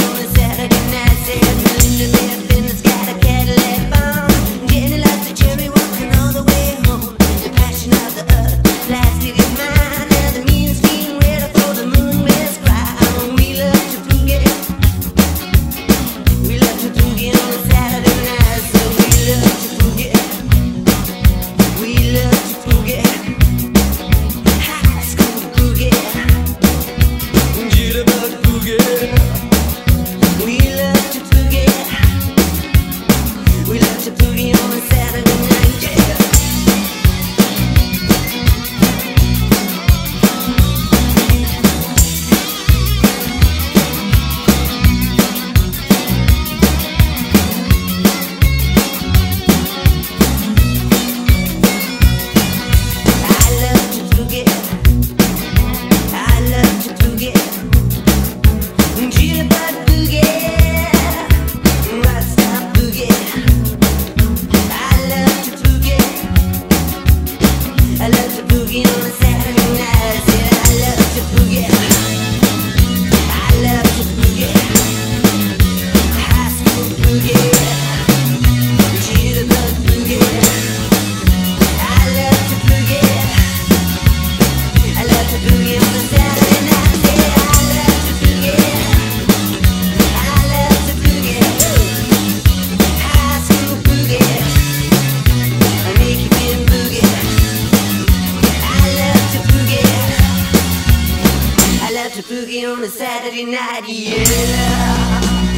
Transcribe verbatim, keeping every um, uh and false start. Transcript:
on a Saturday night. Said Melinda left and it's got a Cadillac on. Jenny likes the cherry walking all the way home. The passion of the earth, plastic is mine. And the mean scheme ready for the moon best cry. We love to boogie. We love to boogie on a Saturday night. So we love to boogie. We love to boogie. High school boogie. Jitterbug boogie. We love to boogie. We love to boogie on a Saturday night, yeah. I love to boogie. I love to boogie. Jitterbug boogie. Rock stop boogie. I love to boogie. I love to boogie on a Saturday night. Yeah, I love to boogie. I love to boogie. High school boogie. Jitterbug boogie. I love to boogie. I love to boogie on a Saturday night. Yeah, I love to boogie. I love to boogie. High school boogie. I make you feel boogie. I love to boogie. I love to boogie on a Saturday night, yeah.